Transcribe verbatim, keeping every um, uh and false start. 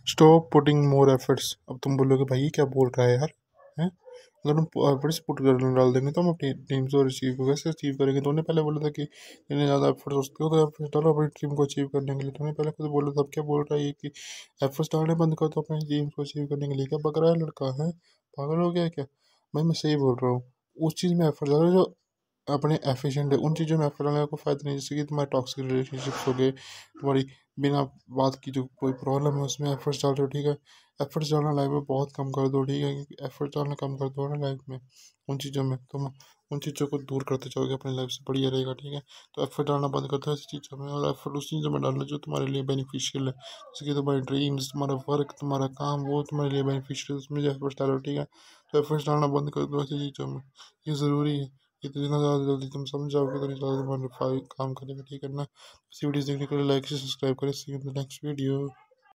Stop putting more efforts. अब तुम बोलोगे भाई ये क्या बोल रहा है यार, हैं? अगर हम एफर्ट्स पुट कर डाल देंगे तो हम अपनी टीम को अचीव को कैसे अचीव करेंगे। तो उन्हें पहले बोला था कि इन्हें ज़्यादा एफर्ट्स सोचते हो तो एफर्ट्स डालो अपनी टीम को अचीव करने के लिए। तुमने पहले खुद बोला था, अब क्या बोल रहा है ये कि एफर्ट्स डालने बंद कर दो अपनी टीम को अचीव करने के लिए। क्या पक रहा है लड़का, है पागल हो गया है क्या? भाई मैं सही बोल रहा हूँ, उस चीज़ में एफर्ट डालो जो अपने एफिशिएंट है। उन चीज़ों में एफर्ट डालने का कोई फ़ायदा नहीं, जैसे कि तुम्हारे टॉक्सिक रिलेशनशिप्स हो गए, तुम्हारी बिना बात की जो कोई प्रॉब्लम है उसमें एफर्ट्स डाल रहे हो, ठीक है। एफर्ट्स डालना लाइफ में बहुत कम कर दो, ठीक है, क्योंकि एफर्ट्स डालना कम कर दो ना लाइफ में, उन चीज़ों में तुम उन चीज़ों को दूर करते जाओगे अपनी लाइफ से, बढ़िया रहेगा, ठीक है। तो एफर्ट डालना बंद कर दो ऐसी चीज़ों में, और एफर्ट उस चीज़ों में डालना जो तुम्हारे लिए बेनिफिशियल है, जैसे कि तुम्हारी ड्रीम्स, तुम्हारा वर्क, तुम्हारा काम, वो तुम्हारे लिए बेनिफिशियल है, उसमें जो एफर्ट्स डालो, ठीक है। तो एफर्ट्स डालना बंद कर दो ऐसी चीज़ों में, ये ज़रूरी है। ये तो जितना ज़्यादा जल्दी तुम समझ जाओगे उतनी ज़्यादा तुम्हारा फाइल काम करेगा, ठीक है ना। इसी वीडियो देखने के लिए लाइक से सब्सक्राइब करें। See you in the next video.